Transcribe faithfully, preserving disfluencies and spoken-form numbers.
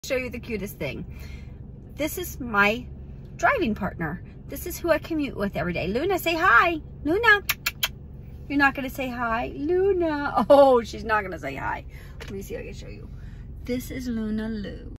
Show you the cutest thing. This is my driving partner. This is who I commute with every day. Luna, say hi. Luna. You're not going to say hi? Luna. Oh, she's not going to say hi. Let me see if I can show you. This is Luna Lou.